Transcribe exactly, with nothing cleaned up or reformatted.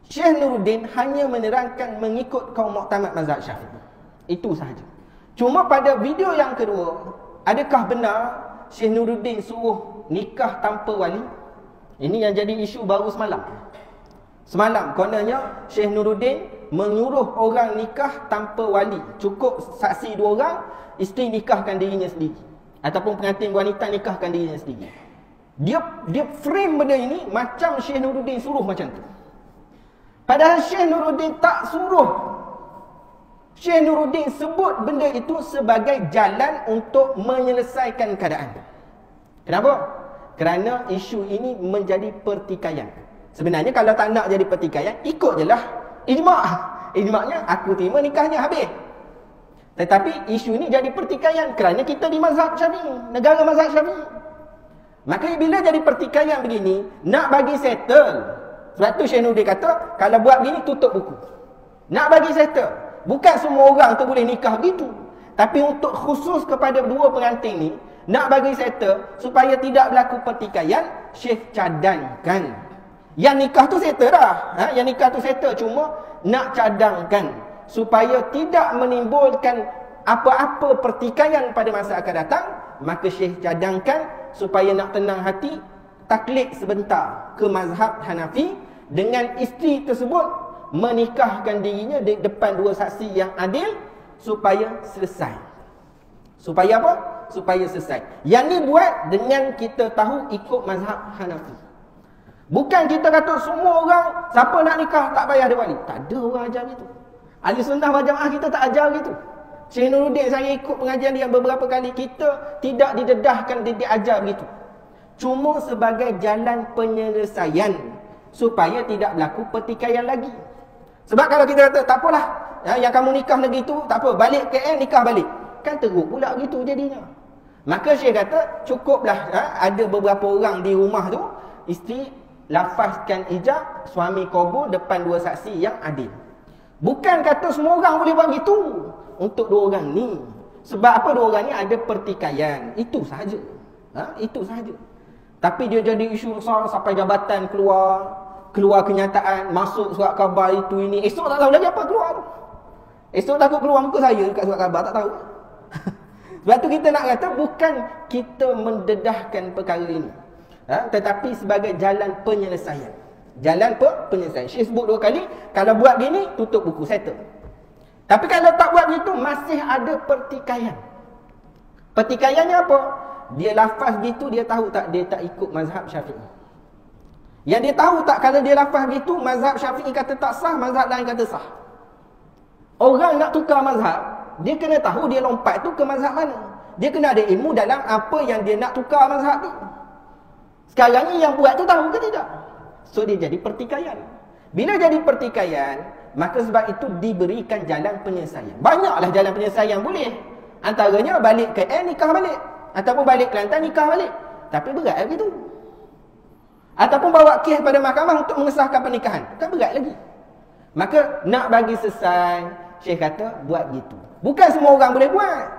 Syekh Nuruddin hanya menerangkan mengikut kaum muktamad mazhab Syafi'i. Itu sahaja. Cuma pada video yang kedua, adakah benar Syekh Nuruddin suruh nikah tanpa wali? Ini yang jadi isu baru semalam. Semalam kononnya Syekh Nuruddin menyuruh orang nikah tanpa wali. Cukup saksi dua orang, isteri nikahkan dirinya sendiri. Ataupun pengantin wanita nikahkan dirinya sendiri. Dia dia frame benda ini macam Syekh Nuruddin suruh macam tu. Padahal Syekh Nuruddin tak suruh. Syekh Nuruddin sebut benda itu sebagai jalan untuk menyelesaikan keadaan. Kenapa? Kerana isu ini menjadi pertikaian. Sebenarnya kalau tak nak jadi pertikaian, ikut je lah ijma'. Ijma'nya aku terima nikahnya habis. Tetapi isu ini jadi pertikaian kerana kita di mazhab Syafi'i, negara mazhab Syafi'i. Maka bila jadi pertikaian begini, nak bagi settle. Sebab tu Syekh Nuruddin kata, kalau buat begini tutup buku. Nak bagi settle. Bukan semua orang tu boleh nikah begitu. Tapi untuk khusus kepada dua pengantin ni, nak bagi settle supaya tidak berlaku pertikaian, Syekh cadangkan. Yang nikah tu settle dah. Ha? Yang nikah tu settle, cuma nak cadangkan supaya tidak menimbulkan apa-apa pertikaian pada masa akan datang. Maka Syekh cadangkan supaya nak tenang hati, taklid sebentar ke mazhab Hanafi dengan isteri tersebut menikahkan dirinya di depan dua saksi yang adil supaya selesai. Supaya apa? Supaya selesai. Yang ni buat dengan kita tahu ikut mazhab Hanafi. Bukan kita kata semua orang siapa nak nikah tak payah ada wali. Tak ada orang ajar gitu. Ahli sunnah wal jamaah kita tak ajar gitu. Syekh Nuruddin saya ikut pengajian dia beberapa kali, kita tidak didedahkan, dia diajar begitu. Cuma sebagai jalan penyelesaian supaya tidak berlaku pertikaian lagi. Sebab kalau kita kata tak apalah, ya, yang kamu nikah negeri tu tak apa, balik K L nikah balik, kan teruk pula gitu jadinya. Maka Syekh kata cukuplah, ya, ada beberapa orang di rumah tu, isteri lafazkan ijab, suami kubur depan dua saksi yang adil. Bukan kata semua orang boleh buat begitu untuk dua orang ni. Sebab apa, dua orang ni ada pertikaian. Itu sahaja. Ha? Itu sahaja. Tapi dia jadi isu besar sampai jabatan keluar, keluar kenyataan, masuk surat khabar itu ini. Esok tak tahu lagi apa keluar tu. Esok takut keluar muka saya dekat surat khabar, tak tahu. Sebab tu kita nak kata bukan kita mendedahkan perkara ini, ha? Tetapi sebagai jalan penyelesaian. Jalan pe penyelesaian. Syekh sebut dua kali, kalau buat gini tutup buku, settle. Tapi kalau tak buat begitu, masih ada pertikaian. Pertikaiannya apa? Dia lafaz gitu, dia tahu tak dia tak ikut mazhab Syafi'i. Yang dia tahu tak kalau dia lafaz gitu, mazhab Syafi'i kata tak sah, mazhab lain kata sah. Orang nak tukar mazhab, dia kena tahu dia lompat tu ke mazhab mana. Dia kena ada ilmu dalam apa yang dia nak tukar mazhab tu. Sekarang ni yang buat tu tahu ke tidak? So dia jadi pertikaian. Bila jadi pertikaian, maka sebab itu diberikan jalan penyelesaian. Banyaklah jalan penyelesaian boleh. Antaranya balik ke L nikah balik, ataupun balik Kelantan nikah balik. Tapi berat lagi tu. Ataupun bawa kes pada mahkamah untuk mengesahkan pernikahan, kan berat lagi. Maka nak bagi selesai, Syekh kata buat gitu. Bukan semua orang boleh buat.